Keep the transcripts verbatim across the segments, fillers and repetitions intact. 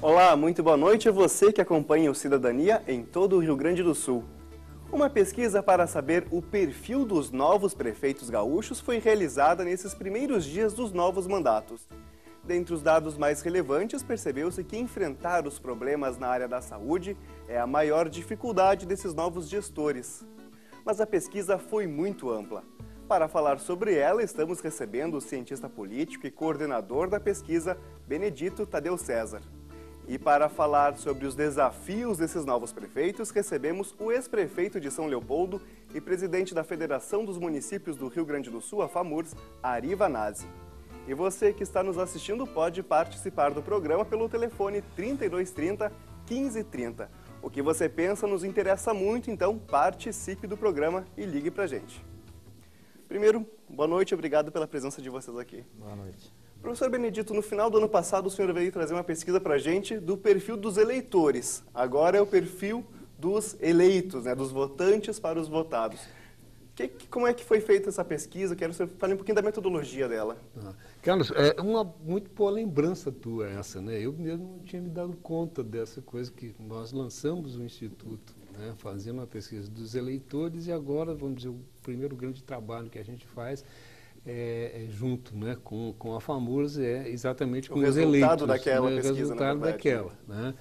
Olá, muito boa noite a você que acompanha o Cidadania em todo o Rio Grande do Sul. Uma pesquisa para saber o perfil dos novos prefeitos gaúchos foi realizada nesses primeiros dias dos novos mandatos. Dentre os dados mais relevantes, percebeu-se que enfrentar os problemas na área da saúde é a maior dificuldade desses novos gestores. Mas a pesquisa foi muito ampla. Para falar sobre ela, estamos recebendo o cientista político e coordenador da pesquisa, Benedito Tadeu César. E para falar sobre os desafios desses novos prefeitos, recebemos o ex-prefeito de São Leopoldo e presidente da Federação dos Municípios do Rio Grande do Sul, a FAMURS, Ari Vanazzi. E você que está nos assistindo pode participar do programa pelo telefone trinta e dois trinta, quinze trinta. O que você pensa nos interessa muito, então participe do programa e ligue pra gente. Primeiro, boa noite, obrigado pela presença de vocês aqui. Boa noite. Professor Benedito, no final do ano passado o senhor veio trazer uma pesquisa pra gente do perfil dos eleitores. Agora é o perfil dos eleitos, né, dos votantes para os votados. Que, como é que foi feita essa pesquisa? Quero que você fale um pouquinho da metodologia dela. Ah, Carlos, é uma muito boa lembrança tua essa, né? Eu mesmo não tinha me dado conta dessa coisa que nós lançamos o Instituto, né? Fazendo uma pesquisa dos eleitores e agora, vamos dizer, o primeiro grande trabalho que a gente faz é, é junto, né, com, com a FAMURS é exatamente com o os eleitos. Resultado daquela né? pesquisa, O resultado na verdade, daquela, né?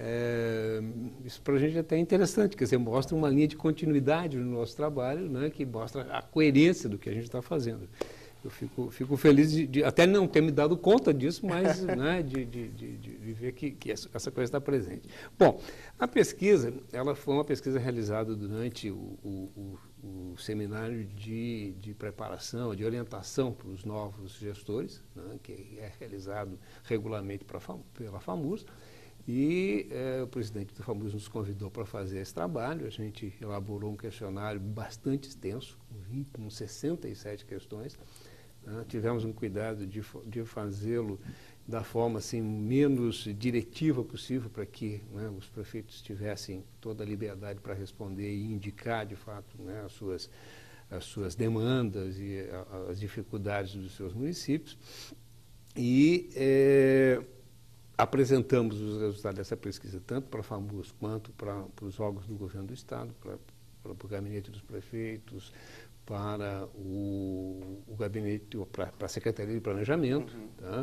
É, isso para a gente é até interessante, quer dizer, mostra uma linha de continuidade no nosso trabalho, né, que mostra a coerência do que a gente está fazendo. Eu fico, fico feliz de, de até não ter me dado conta disso, mas né, de, de, de, de ver que, que essa, essa coisa está presente. Bom, a pesquisa, ela foi uma pesquisa realizada durante o, o, o, o seminário de, de preparação, de orientação para os novos gestores, né, que é realizado regularmente pra, pela FAMURS. E eh, o presidente do FAMURS nos convidou para fazer esse trabalho. A gente elaborou um questionário bastante extenso, com, vinte, com sessenta e sete questões. Né? Tivemos um cuidado de, de fazê-lo da forma assim, menos diretiva possível, para que né, os prefeitos tivessem toda a liberdade para responder e indicar, de fato, né, as, suas, as suas demandas e a, as dificuldades dos seus municípios. E... Eh, apresentamos os resultados dessa pesquisa tanto para a FAMURS quanto para, para os órgãos do governo do Estado, para, para o gabinete dos prefeitos, para o, o gabinete, para, para a Secretaria de Planejamento. Uhum. Tá?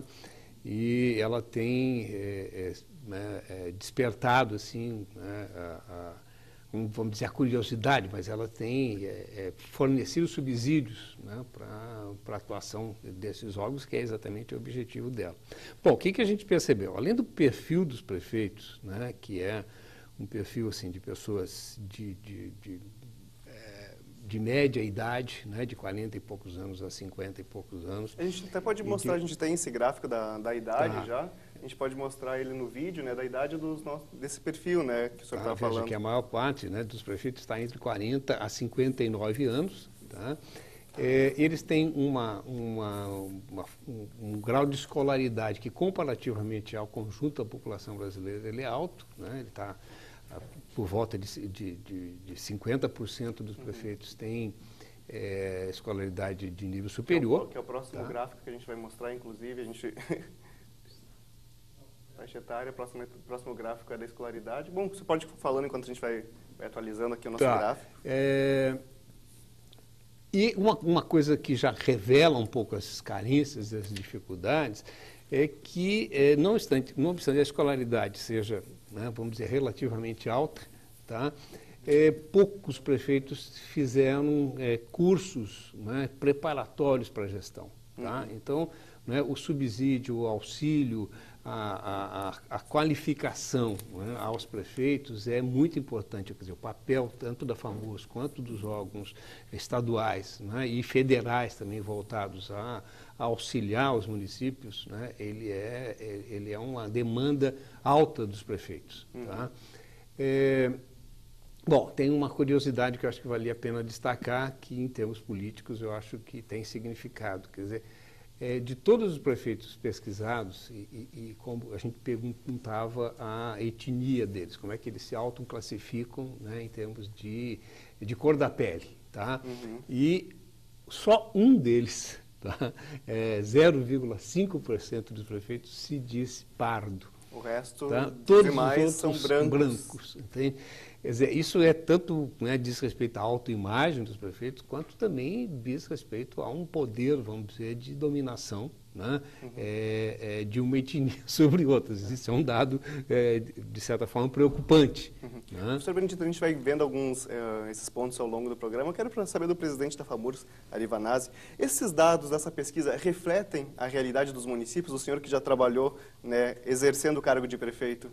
E ela tem é, é, né, é, despertado, assim, né, a, a, vamos dizer, a curiosidade, mas ela tem é, é, fornecido subsídios né, para a atuação desses órgãos, que é exatamente o objetivo dela. Bom, o que, que a gente percebeu? Além do perfil dos prefeitos, né, que é um perfil assim, de pessoas de, de, de, é, de média idade, né, de quarenta e poucos anos a cinquenta e poucos anos. A gente até pode mostrar, que... a gente tem esse gráfico da, da idade tá. já. A gente pode mostrar ele no vídeo, né, da idade dos nossos, desse perfil, né, que o senhor estava tá, falando. Que a maior parte, né, dos prefeitos está entre quarenta a cinquenta e nove anos. Tá? É, eles têm uma, uma, uma, um, um grau de escolaridade que, comparativamente ao conjunto da população brasileira, ele é alto. Né? Ele está por volta de, de, de, de cinquenta por cento dos prefeitos uhum. têm é, escolaridade de nível superior. Que é o, que é o próximo tá? gráfico que a gente vai mostrar, inclusive, a gente... faixa etária, próximo, próximo gráfico é da escolaridade. Bom, você pode ir falando enquanto a gente vai, vai atualizando aqui o nosso tá. gráfico. É... E uma, uma coisa que já revela um pouco essas carências, essas dificuldades, é que, é, não, obstante, não obstante a escolaridade seja, né, vamos dizer, relativamente alta, tá? É, poucos prefeitos fizeram é, cursos né, preparatórios para a gestão. Tá? Uhum. Então, né, o subsídio, o auxílio, a, a, a qualificação né, aos prefeitos é muito importante. Quer dizer, o papel tanto da FAMURS quanto dos órgãos estaduais né, e federais também voltados a, a auxiliar os municípios, né, ele, é, ele é uma demanda alta dos prefeitos. Uhum. Tá? É, bom, tem uma curiosidade que eu acho que valia a pena destacar, que em termos políticos eu acho que tem significado. Quer dizer, É, de todos os prefeitos pesquisados, e, e, e como a gente perguntava a etnia deles, como é que eles se autoclassificam né, em termos de, de cor da pele. Tá? Uhum. E só um deles, tá? é, zero vírgula cinco por cento dos prefeitos se diz pardo. O resto, tá? dos Todos demais os outros são brancos. brancos, entende? Quer dizer, isso é tanto, né, diz respeito à autoimagem dos prefeitos, quanto também diz respeito a um poder, vamos dizer, de dominação, né, uhum. é, é, de uma etnia sobre outras. Isso é um dado, é, de certa forma, preocupante. Uhum. Né? Professor Benedito, a gente vai vendo alguns uh, esses pontos ao longo do programa. Eu quero saber do presidente da FAMURS, Ari Vanazzi, esses dados dessa pesquisa refletem a realidade dos municípios? O senhor que já trabalhou, né, exercendo o cargo de prefeito?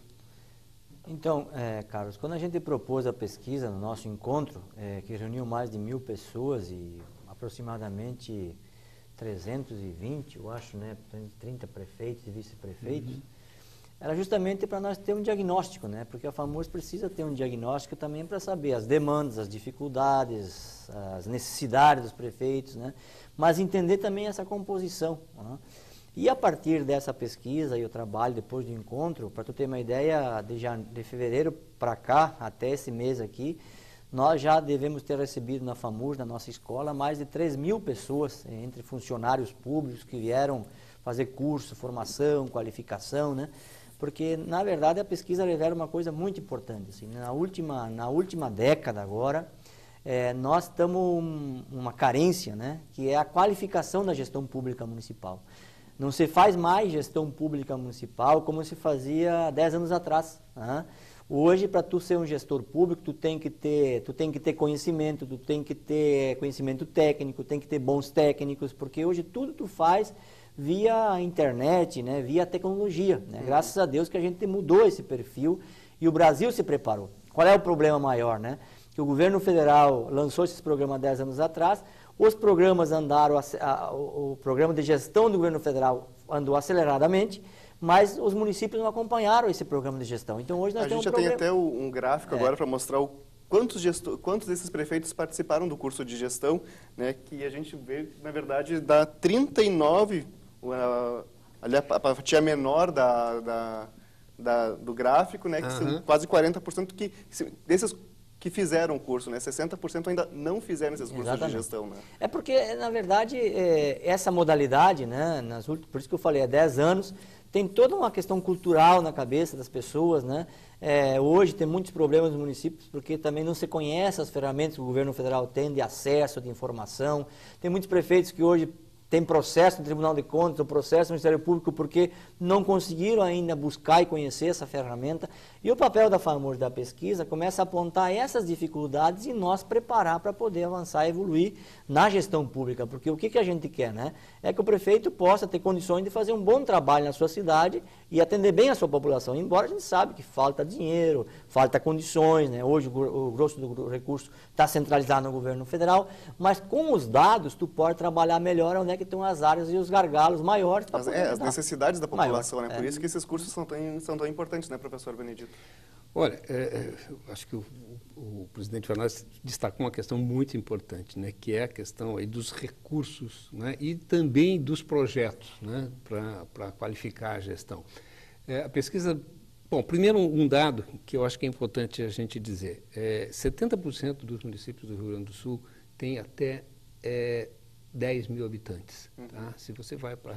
Então, é, Carlos, quando a gente propôs a pesquisa no nosso encontro, é, que reuniu mais de mil pessoas e aproximadamente trezentos e vinte, eu acho, né, trinta prefeitos e vice-prefeitos, uhum. era justamente para nós ter um diagnóstico, né, porque a FAMURS precisa ter um diagnóstico também para saber as demandas, as dificuldades, as necessidades dos prefeitos, né, mas entender também essa composição, né. E a partir dessa pesquisa e o trabalho depois do encontro, para tu ter uma ideia, de, já, de fevereiro para cá, até esse mês aqui, nós já devemos ter recebido na FAMURS, na nossa escola, mais de três mil pessoas, entre funcionários públicos que vieram fazer curso, formação, qualificação, né? Porque, na verdade, a pesquisa revela uma coisa muito importante. Assim, na, última, na última década agora, é, nós estamos um, uma carência, né? Que é a qualificação da gestão pública municipal. Não se faz mais gestão pública municipal como se fazia há dez anos atrás. Né? Hoje, para tu ser um gestor público, tu tem que ter, tu tem que ter conhecimento, tu tem que ter conhecimento técnico, tem que ter bons técnicos, porque hoje tudo tu faz via internet, né? Via tecnologia. Né? Uhum. Graças a Deus que a gente mudou esse perfil e o Brasil se preparou. Qual é o problema maior? Né? Que o governo federal lançou esse programa há dez anos atrás. Os programas andaram, a, a, o, o programa de gestão do governo federal andou aceleradamente, mas os municípios não acompanharam esse programa de gestão. Então hoje nós a temos gente um já problema. tem até um gráfico é. agora para mostrar o quantos, gestor, quantos desses prefeitos participaram do curso de gestão, né, que a gente vê, na verdade, dá trinta e nove, uh, ali a, a fatia menor da, da, da, do gráfico, né, que uhum. são quase quarenta por cento que, desses que fizeram o curso, né? sessenta por cento ainda não fizeram esses cursos Exatamente. de gestão, né? É porque, na verdade, é, essa modalidade, né, nas últimas, por isso que eu falei, há dez anos, tem toda uma questão cultural na cabeça das pessoas, né? É, hoje tem muitos problemas nos municípios porque também não se conhece as ferramentas que o governo federal tem de acesso, de informação. Tem muitos prefeitos que hoje tem processo no Tribunal de Contas, o processo no Ministério Público, porque não conseguiram ainda buscar e conhecer essa ferramenta. E o papel da FAMURS da pesquisa começa a apontar essas dificuldades e nós preparar para poder avançar e evoluir na gestão pública. Porque o que, que a gente quer, né? É que o prefeito possa ter condições de fazer um bom trabalho na sua cidade e atender bem a sua população. Embora a gente sabe que falta dinheiro, falta condições, né? Hoje o, o grosso do recurso está centralizado no governo federal, mas com os dados tu pode trabalhar melhor onde é que estão as áreas e os gargalos maiores. As, é, as necessidades da população, maior, né? É. Por isso que esses cursos são tão, são tão importantes, né, professor Benedito? Olha, é, é, acho que o, o, o presidente Vanazzi destacou uma questão muito importante, né, que é a questão aí dos recursos, né, e também dos projetos, né, para qualificar a gestão. É, a pesquisa, bom, primeiro um, um dado que eu acho que é importante a gente dizer, é, setenta por cento dos municípios do Rio Grande do Sul têm até é, dez mil habitantes. Tá? Uhum. Se você vai para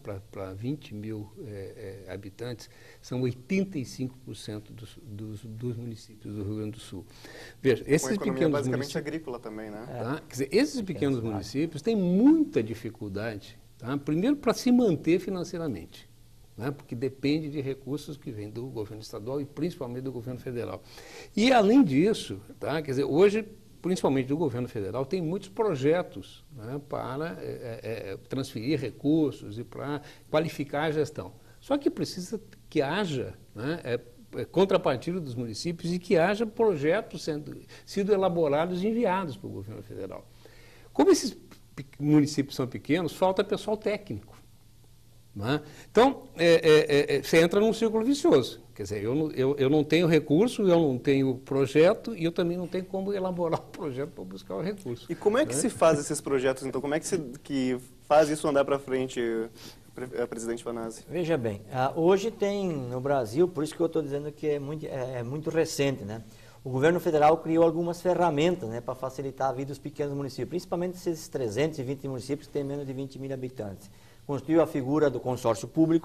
é, vinte mil é, é, habitantes, são oitenta e cinco por cento dos, dos, dos municípios do Rio Grande do Sul. Veja, esses Uma economia pequenos basicamente municípios, agrícola também, né? Tá? Quer dizer, esses pequenos municípios têm muita dificuldade, tá? Primeiro para se manter financeiramente, né? Porque depende de recursos que vêm do governo estadual e principalmente do governo federal. E além disso, tá? Quer dizer, hoje principalmente do governo federal, tem muitos projetos, né, para é, é, transferir recursos e para qualificar a gestão. Só que precisa que haja, né, é, é, contrapartida dos municípios e que haja projetos sendo sido elaborados e enviados para o governo federal. Como esses municípios são pequenos, falta pessoal técnico. Né? Então, é, é, é, você entra num círculo vicioso. Quer dizer, eu, eu, eu não tenho recurso, eu não tenho projeto e eu também não tenho como elaborar o projeto para buscar o recurso. E como é que né? se faz esses projetos, então? Como é que se que faz isso andar para frente, presidente Vanazzi? Veja bem, uh, hoje tem no Brasil, por isso que eu estou dizendo que é muito, é, é muito recente, né? O governo federal criou algumas ferramentas, né, para facilitar a vida dos pequenos municípios, principalmente esses trezentos e vinte municípios que têm menos de vinte mil habitantes. Construiu a figura do consórcio público,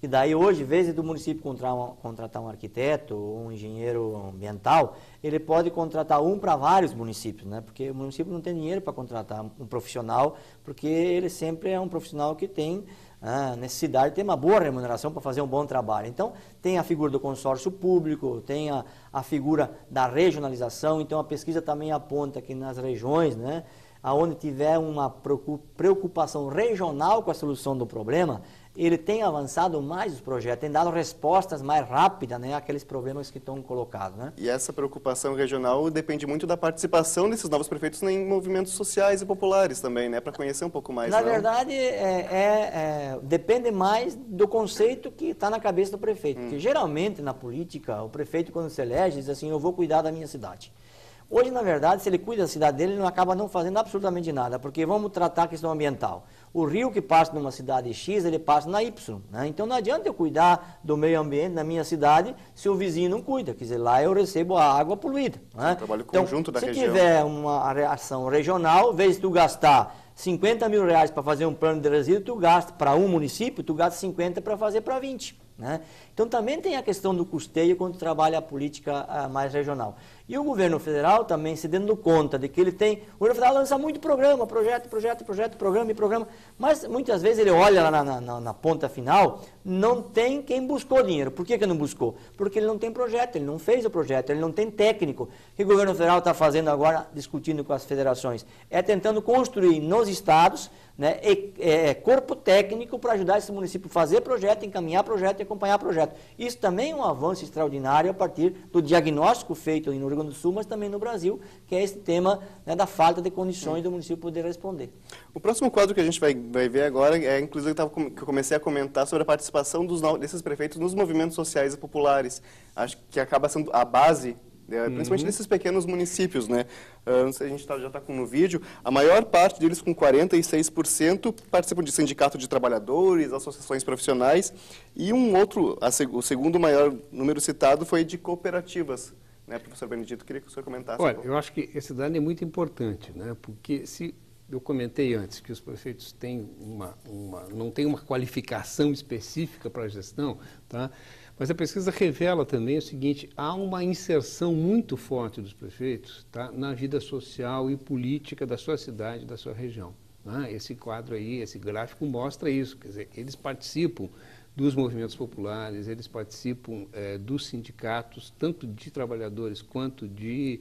Porque daí hoje, em vez do município contratar um, contratar um arquiteto ou um engenheiro ambiental, ele pode contratar um para vários municípios, né? Porque o município não tem dinheiro para contratar um profissional, porque ele sempre é um profissional que tem a necessidade de ter uma boa remuneração para fazer um bom trabalho. Então, tem a figura do consórcio público, tem a, a figura da regionalização, então a pesquisa também aponta que nas regiões, né, onde tiver uma preocupação regional com a solução do problema, ele tem avançado mais os projetos, tem dado respostas mais rápidas, né, àqueles problemas que estão colocados, né? E essa preocupação regional depende muito da participação desses novos prefeitos em movimentos sociais e populares também, né, para conhecer um pouco mais. Na não? verdade, é, é, é, depende mais do conceito que está na cabeça do prefeito, hum. porque geralmente na política, o prefeito quando se elege diz assim, eu vou cuidar da minha cidade. Hoje, na verdade, se ele cuida da cidade dele, ele não acaba não fazendo absolutamente nada, porque vamos tratar a questão ambiental. O rio que passa numa cidade X, ele passa na Y, né? Então não adianta eu cuidar do meio ambiente na minha cidade se o vizinho não cuida, quer dizer, lá eu recebo a água poluída. Né? Um trabalho então, conjunto da se região. tiver uma reação regional, em vez de tu gastar cinquenta mil reais para fazer um plano de resíduo, tu gasta para um município, tu gasta cinquenta para fazer para vinte. Né? Então também tem a questão do custeio quando trabalha a política uh, mais regional. E o governo federal também se dando conta de que ele tem... O governo federal lança muito programa, projeto, projeto, projeto, programa e programa, mas muitas vezes ele olha lá na, na, na ponta final, não tem quem buscou dinheiro. Por que que não buscou? Porque ele não tem projeto, ele não fez o projeto, ele não tem técnico. O que o governo federal está fazendo agora, discutindo com as federações? É tentando construir nos estados, né, e, é, corpo técnico para ajudar esse município a fazer projeto, encaminhar projeto e acompanhar projeto. Isso também é um avanço extraordinário a partir do diagnóstico feito no Rio Grande do Sul, mas também no Brasil, que é esse tema, né, da falta de condições do município poder responder. O próximo quadro que a gente vai, vai ver agora é, inclusive, eu tava, que eu comecei a comentar sobre a participação dos, desses prefeitos nos movimentos sociais e populares. Acho que acaba sendo a base, né, principalmente uhum. nesses pequenos municípios, né? Uh, não sei se a gente tá, já está no vídeo, a maior parte deles, com quarenta e seis por cento, participam de sindicato de trabalhadores, associações profissionais, e um outro, a, o segundo maior número citado foi de cooperativas. Né, professor Benedito, queria que o senhor comentasse. Olha, eu acho que esse dado é muito importante, né, porque se eu comentei antes que os prefeitos têm uma, uma, não têm uma qualificação específica para a gestão, tá? Mas a pesquisa revela também o seguinte, há uma inserção muito forte dos prefeitos, tá, na vida social e política da sua cidade, da sua região. Né? Esse quadro aí, esse gráfico mostra isso, quer dizer, eles participam dos movimentos populares, eles participam é, dos sindicatos, tanto de trabalhadores quanto de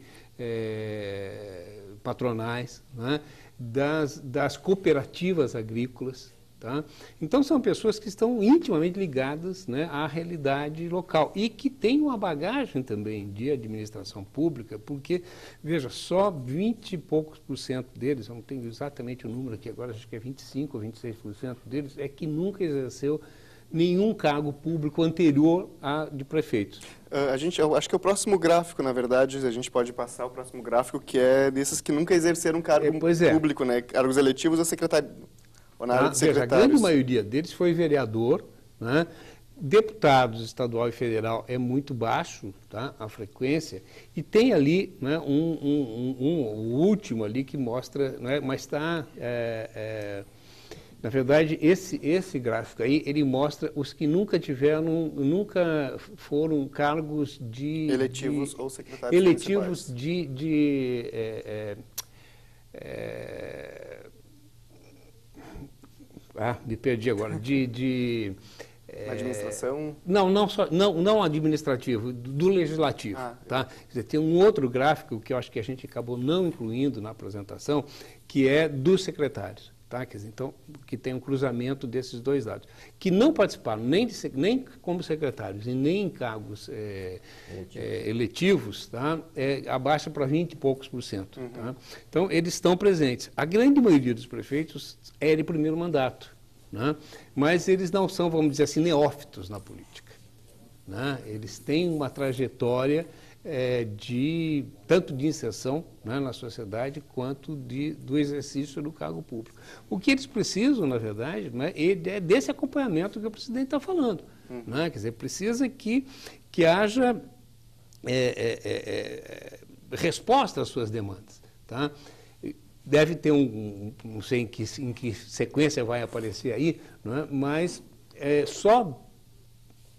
é, patronais, né? das, das cooperativas agrícolas. Tá? Então, são pessoas que estão intimamente ligadas, né, à realidade local e que têm uma bagagem também de administração pública, porque, veja, só vinte e poucos por cento deles, eu não tenho exatamente o número aqui agora, acho que é vinte e cinco ou vinte e seis por cento deles, é que nunca exerceu nenhum cargo público anterior a de prefeitos. Uh, a gente, eu acho que é o próximo gráfico, na verdade, a gente pode passar o próximo gráfico, que é desses que nunca exerceram cargo é, é. público, né, cargos eletivos ou secretário. Ah, veja, a grande maioria deles foi vereador, né? Deputados estadual e federal é muito baixo, tá? A frequência, e tem ali, né, um, um, um, um o último ali que mostra, né, mas está, é, é, na verdade, esse, esse gráfico aí, ele mostra os que nunca tiveram, nunca foram cargos de... Eletivos de, ou secretários eletivos municipais. de... de é, é, é, Ah, me perdi agora. De, de é, administração? Não, não só, não, não administrativo, do legislativo. Ah, tá? Quer dizer, tem um outro gráfico que eu acho que a gente acabou não incluindo na apresentação, que é dos secretários. Tá? Quer dizer, então, que tem um cruzamento desses dois dados, que não participaram nem, de, nem como secretários e nem em cargos é, eletivos, é, eletivos tá? É, abaixa para vinte e poucos por cento. Uhum. Tá? Então, eles estão presentes. A grande maioria dos prefeitos é de primeiro mandato, né? Mas eles não são, vamos dizer assim, neófitos na política. Né? Eles têm uma trajetória É, de, tanto de inserção, né, na sociedade, quanto de, do exercício do cargo público. O que eles precisam, na verdade, né, é desse acompanhamento que o presidente está falando. Uhum. Né? Quer dizer, precisa que, que haja é, é, é, resposta às suas demandas. Tá? Deve ter um, um não sei em que, em que sequência vai aparecer aí, não é? Mas é, só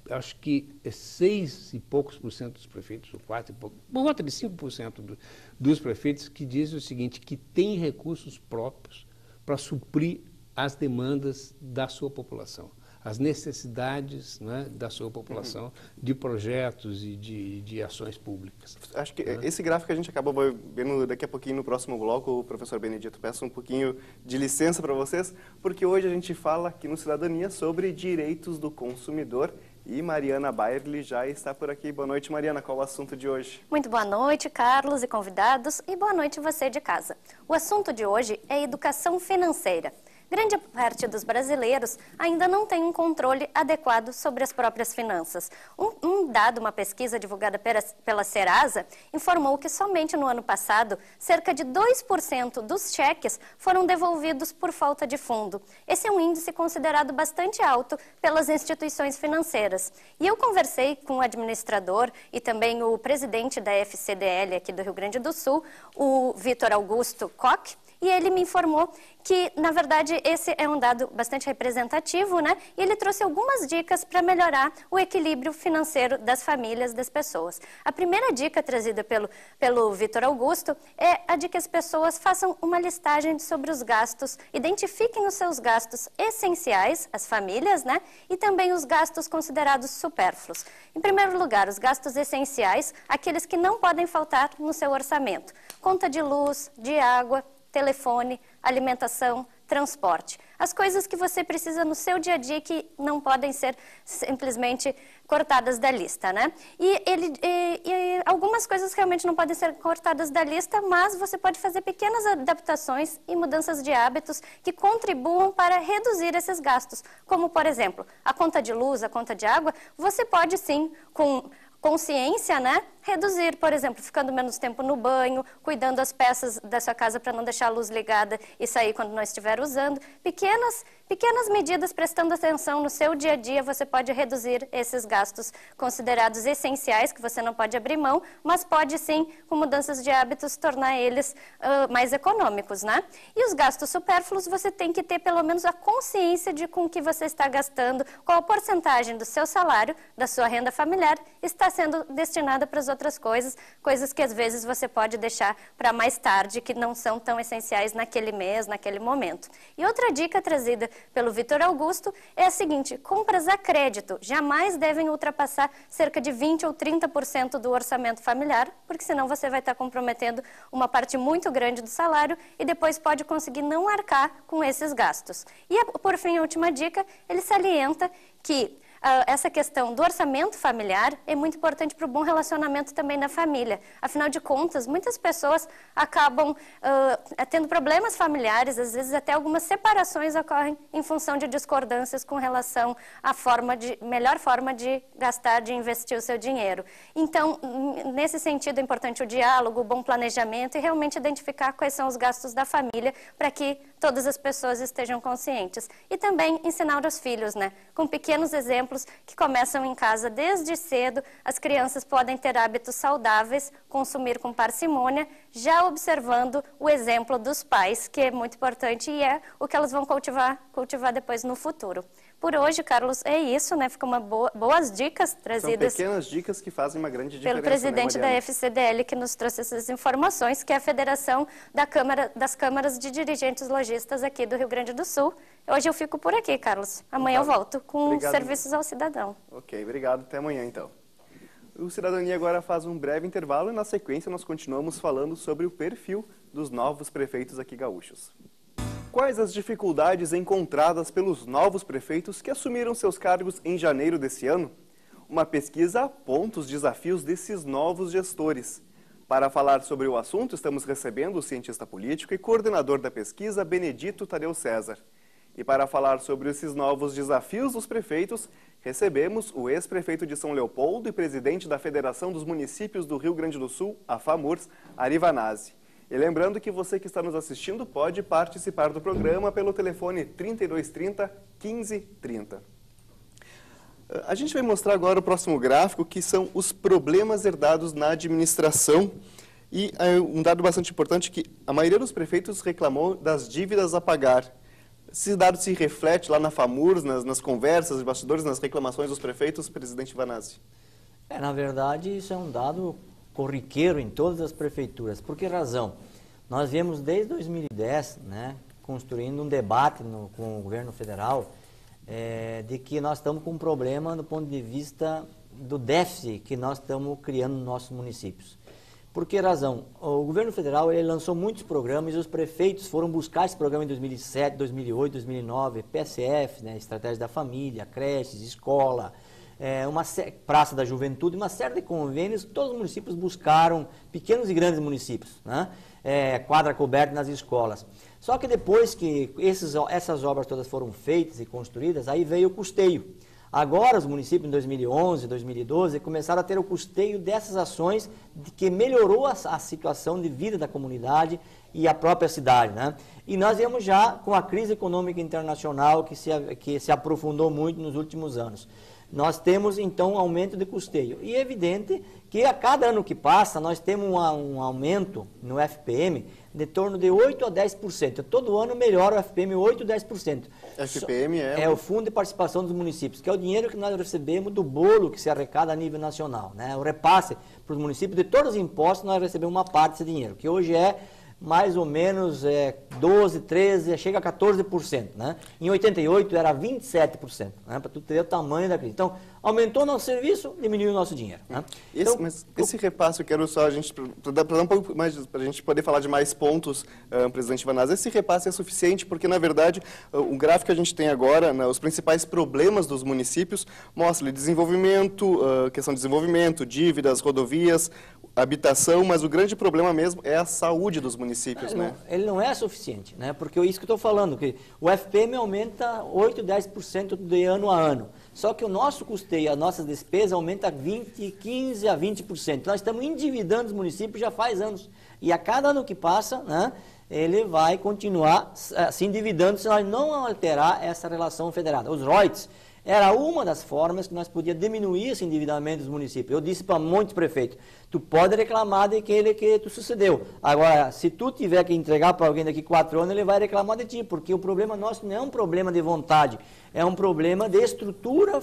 acho que é seis e poucos por cento dos prefeitos, ou quatro e pouco, por volta de cinco por cento do, dos prefeitos que dizem o seguinte, que tem recursos próprios para suprir as demandas da sua população, as necessidades, né, da sua população, uhum. de projetos e de, de ações públicas. Acho que né? esse gráfico a gente acaba vendo daqui a pouquinho no próximo bloco, o professor Benedito, peço um pouquinho de licença para vocês, porque hoje a gente fala aqui no Cidadania sobre direitos do consumidor. E Mariana Bayerle já está por aqui. Boa noite, Mariana. Qual o assunto de hoje? Muito boa noite, Carlos e convidados, e boa noite você de casa. O assunto de hoje é educação financeira. Grande parte dos brasileiros ainda não tem um controle adequado sobre as próprias finanças. Um, um dado, uma pesquisa divulgada pela, pela Serasa, informou que somente no ano passado, cerca de dois por cento dos cheques foram devolvidos por falta de fundo. Esse é um índice considerado bastante alto pelas instituições financeiras. E eu conversei com o administrador e também o presidente da F C D L aqui do Rio Grande do Sul, o Vitor Augusto Koch, e ele me informou que, na verdade, esse é um dado bastante representativo, né? E ele trouxe algumas dicas para melhorar o equilíbrio financeiro das famílias, das pessoas. A primeira dica trazida pelo, pelo Vitor Augusto é a de que as pessoas façam uma listagem sobre os gastos, identifiquem os seus gastos essenciais, as famílias, né? E também os gastos considerados supérfluos. Em primeiro lugar, os gastos essenciais, aqueles que não podem faltar no seu orçamento. Conta de luz, de água, telefone, alimentação, transporte. As coisas que você precisa no seu dia a dia que não podem ser simplesmente cortadas da lista, né? E, ele, e, e algumas coisas realmente não podem ser cortadas da lista, mas você pode fazer pequenas adaptações e mudanças de hábitos que contribuam para reduzir esses gastos. Como, por exemplo, a conta de luz, a conta de água, você pode sim, com consciência, né? Reduzir, por exemplo, ficando menos tempo no banho, cuidando das peças da sua casa para não deixar a luz ligada e sair quando não estiver usando. Pequenas, pequenas medidas, prestando atenção no seu dia a dia, você pode reduzir esses gastos considerados essenciais, que você não pode abrir mão, mas pode sim, com mudanças de hábitos, tornar eles uh, mais econômicos, né? E os gastos supérfluos, você tem que ter pelo menos a consciência de com que você está gastando, qual a porcentagem do seu salário, da sua renda familiar, está sendo destinada para as outras coisas, coisas que às vezes você pode deixar para mais tarde, que não são tão essenciais naquele mês, naquele momento. E outra dica trazida pelo Vitor Augusto é a seguinte: compras a crédito jamais devem ultrapassar cerca de vinte ou trinta por cento do orçamento familiar, porque senão você vai estar comprometendo uma parte muito grande do salário e depois pode conseguir não arcar com esses gastos. E por fim, a última dica, ele salienta que Uh, essa questão do orçamento familiar é muito importante para o bom relacionamento também na família. Afinal de contas, muitas pessoas acabam uh, tendo problemas familiares, às vezes até algumas separações ocorrem em função de discordâncias com relação à forma de, melhor forma de gastar, de investir o seu dinheiro. Então, nesse sentido, é importante o diálogo, o bom planejamento e realmente identificar quais são os gastos da família para que todas as pessoas estejam conscientes. E também ensinar os filhos, né? Com pequenos exemplos que começam em casa desde cedo, as crianças podem ter hábitos saudáveis, consumir com parcimônia, já observando o exemplo dos pais, que é muito importante e é o que elas vão cultivar, cultivar depois no futuro. Por hoje, Carlos, é isso, né? Ficam uma boa, boas dicas trazidas. São pequenas dicas que fazem uma grande diferença, pelo presidente, né, da F C D L, que nos trouxe essas informações, que é a Federação da Câmara, das Câmaras de Dirigentes Lojistas aqui do Rio Grande do Sul. Hoje eu fico por aqui, Carlos. Amanhã então, eu volto com obrigado. Serviços ao cidadão. Ok, obrigado. Até amanhã, então. O Cidadania agora faz um breve intervalo e, na sequência, nós continuamos falando sobre o perfil dos novos prefeitos aqui gaúchos. Quais as dificuldades encontradas pelos novos prefeitos que assumiram seus cargos em janeiro desse ano? Uma pesquisa aponta os desafios desses novos gestores. Para falar sobre o assunto, estamos recebendo o cientista político e coordenador da pesquisa, Benedito Tadeu César. E para falar sobre esses novos desafios dos prefeitos, recebemos o ex-prefeito de São Leopoldo e presidente da Federação dos Municípios do Rio Grande do Sul, a FAMURS, Ari Vanazzi. E lembrando que você que está nos assistindo pode participar do programa pelo telefone trinta e dois trinta, quinze trinta. A gente vai mostrar agora o próximo gráfico, que são os problemas herdados na administração. E um dado bastante importante que a maioria dos prefeitos reclamou das dívidas a pagar. Esse dado se reflete lá na FAMURS, nas, nas conversas, nos bastidores, nas reclamações dos prefeitos, presidente Vanazzi? É, na verdade, isso é um dado corriqueiro em todas as prefeituras. Por que razão? Nós viemos desde dois mil e dez, né, construindo um debate no, com o governo federal é, de que nós estamos com um problema do ponto de vista do déficit que nós estamos criando nos nossos municípios. Por que razão? O governo federal ele lançou muitos programas e os prefeitos foram buscar esse programa em dois mil e sete, dois mil e oito, dois mil e nove, P S F, né, Estratégia da Família, creches, escola, é, uma Praça da Juventude, uma série de convênios que todos os municípios buscaram, pequenos e grandes municípios, né? É, quadra coberta nas escolas. Só que depois que esses, essas obras todas foram feitas e construídas, aí veio o custeio. Agora os municípios em dois mil e onze, dois mil e doze começaram a ter o custeio dessas ações de que melhorou a, a situação de vida da comunidade e a própria cidade, né? E nós viemos já com a crise econômica internacional que se, que se aprofundou muito nos últimos anos. Nós temos, então, um aumento de custeio. E é evidente que a cada ano que passa, nós temos um, um aumento no F P M de torno de oito a dez por cento. Todo ano melhora o F P M oito a dez por cento. F P M é... É o Fundo de Participação dos Municípios, que é o dinheiro que nós recebemos do bolo que se arrecada a nível nacional, né? O repasse para os municípios de todos os impostos, nós recebemos uma parte desse dinheiro, que hoje é mais ou menos é, doze, treze, chega a quatorze por cento. Né? Em oitenta e oito era vinte e sete por cento, né? Para tu ter o tamanho da crise. Então, aumentou o nosso serviço, diminuiu o nosso dinheiro. Né? Esse, então, mas esse repasse, eu quero só a gente, para dar, dar um pouco mais, para a gente poder falar de mais pontos, uh, presidente Vanazzi, esse repasse é suficiente porque, na verdade, uh, o gráfico que a gente tem agora, né, os principais problemas dos municípios, mostra desenvolvimento, uh, questão de desenvolvimento, dívidas, rodovias, habitação, mas o grande problema mesmo é a saúde dos municípios, ele né? Não, ele não é suficiente, né? Porque é isso que eu estou falando, que o F P M aumenta oito, dez por cento de ano a ano. Só que o nosso custeio, as nossas despesas aumenta vinte, quinze a vinte por cento. Nós estamos endividando os municípios já faz anos. E a cada ano que passa, né, ele vai continuar uh, se endividando se nós não alterar essa relação federada. Os royalties era uma das formas que nós podíamos diminuir esse endividamento dos municípios. Eu disse para muitos prefeitos, tu pode reclamar daquele que tu sucedeu. Agora, se tu tiver que entregar para alguém daqui quatro anos, ele vai reclamar de ti, porque o problema nosso não é um problema de vontade, é um problema de estrutura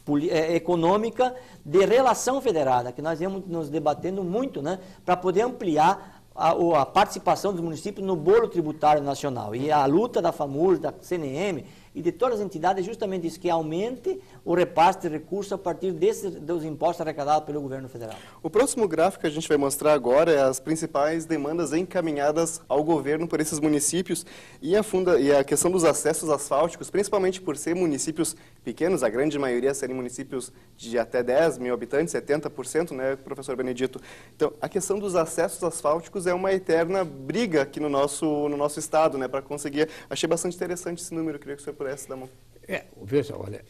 econômica de relação federada, que nós vamos nos debatendo muito, né, para poder ampliar A, a participação dos municípios no bolo tributário nacional. E a luta da FAMURS, da C N M e de todas as entidades é justamente isso, que aumente o repasse de recursos a partir desses, dos impostos arrecadados pelo governo federal. O próximo gráfico que a gente vai mostrar agora é as principais demandas encaminhadas ao governo por esses municípios e a, funda, e a questão dos acessos asfálticos, principalmente por ser municípios pequenos, a grande maioria serem municípios de até dez mil habitantes, setenta por cento, né, professor Benedito? Então, a questão dos acessos asfálticos é uma eterna briga aqui no nosso, no nosso estado, né, para conseguir. Achei bastante interessante esse número, queria que o senhor pudesse dar uma... É, veja, olha,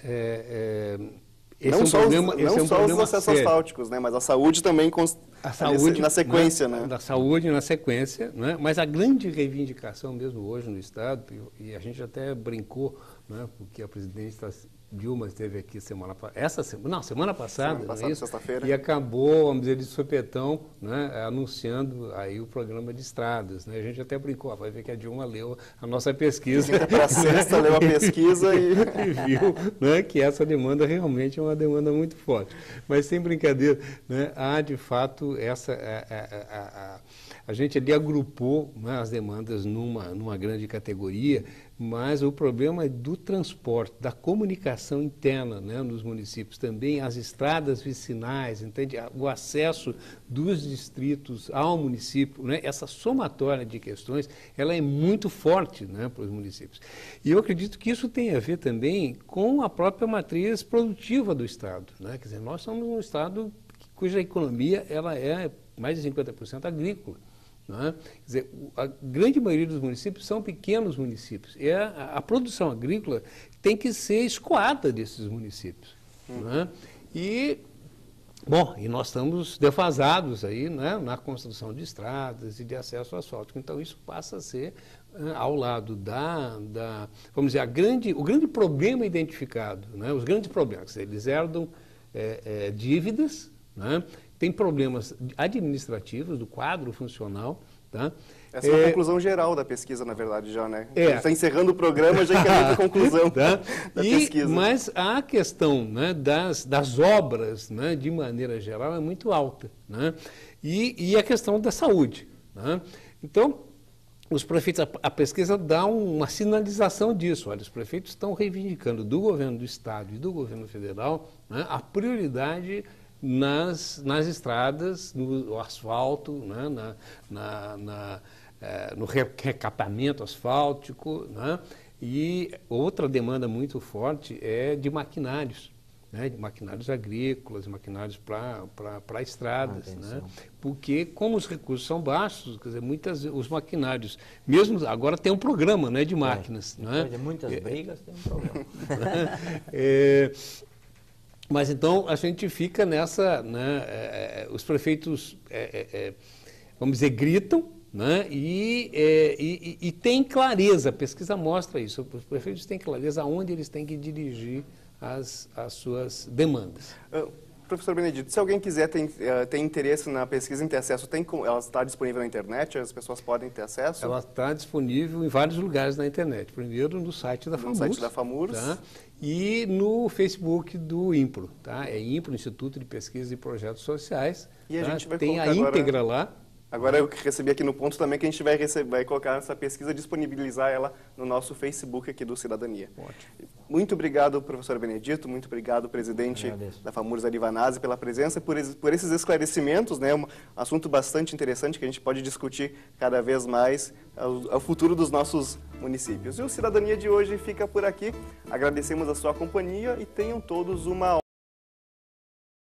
é, é, esse não é um só problema, os, esse não é um só problema os acessos sério. asfálticos, né, mas a saúde também cons... a saúde, na sequência, né? né? Da saúde na sequência, né? Mas a grande reivindicação mesmo hoje no estado, e a gente até brincou, né, porque a presidente está... Dilma esteve aqui semana essa semana, não, semana passada, semana passada, é sexta-feira, e acabou, vamos dizer, de sopetão, né, anunciando aí o programa de estradas, né? A gente até brincou, vai ver que a Dilma leu a nossa pesquisa. Para sexta, leu a pesquisa e... e viu, né, que essa demanda realmente é uma demanda muito forte. Mas sem brincadeira, né, há de fato essa a, a, a, a gente ali agrupou, né, as demandas numa numa grande categoria. Mas o problema é do transporte, da comunicação interna, né, nos municípios, também as estradas vicinais, entende? O acesso dos distritos ao município, né? Essa somatória de questões, ela é muito forte, né, para os municípios. E eu acredito que isso tem a ver também com a própria matriz produtiva do Estado, né? Quer dizer, nós somos um Estado cuja economia ela é mais de cinquenta por cento agrícola. Né? Quer dizer, a grande maioria dos municípios são pequenos municípios. E a, a produção agrícola tem que ser escoada desses municípios. Hum. Né? E, bom, e nós estamos defasados aí, né, na construção de estradas e de acesso asfáltico. Então, isso passa a ser uh, ao lado da, da, vamos dizer, a grande, o grande problema identificado, né, os grandes problemas. Eles herdam é, é, dívidas, né? Tem problemas administrativos do quadro funcional, Tá? Essa é, é a conclusão geral da pesquisa, na verdade, já, né? É. A gente está encerrando o programa, já encaminhando a conclusão tá? da e, pesquisa. Mas a questão, né, das, das obras, né, de maneira geral, é muito alta. Né? E, e a questão da saúde. Né? Então, os prefeitos, a, a pesquisa dá uma sinalização disso. Olha, os prefeitos estão reivindicando do governo do Estado e do governo federal, né, a prioridade nas, nas estradas, no asfalto, né, na, na, na, eh, no recapeamento asfáltico. Né, e outra demanda muito forte é de maquinários. Né, de maquinários agrícolas, maquinários para estradas, né, porque como os recursos são baixos, quer dizer, muitas, os maquinários, mesmo agora tem um programa, né, de máquinas. É, né, depois de muitas é, brigas tem um programa. é, mas então a gente fica nessa, né, é, os prefeitos, é, é, vamos dizer, gritam, né, e, é, e, e tem clareza, a pesquisa mostra isso, os prefeitos têm clareza aonde eles têm que dirigir As, as suas demandas. Uh, professor Benedito, se alguém quiser ter, uh, ter interesse na pesquisa, em ter acesso, tem, ela está disponível na internet? As pessoas podem ter acesso? Ela está disponível em vários lugares na internet. Primeiro no site da FAMURS. No site da FAMURS. Tá? E no Facebook do INPRO. Tá? É INPRO, Instituto de Pesquisa e Projetos Sociais. E a tá? gente vai Tem a agora... íntegra lá. Agora eu recebi aqui no ponto também que a gente vai, receber, vai colocar essa pesquisa, disponibilizar ela no nosso Facebook aqui do Cidadania. Ótimo. Muito obrigado, professor Benedito, muito obrigado, presidente da FAMURS Ari Vanazzi, pela presença, por, por esses esclarecimentos, né, um assunto bastante interessante que a gente pode discutir cada vez mais ao, ao futuro dos nossos municípios. E o Cidadania de hoje fica por aqui, agradecemos a sua companhia e tenham todos uma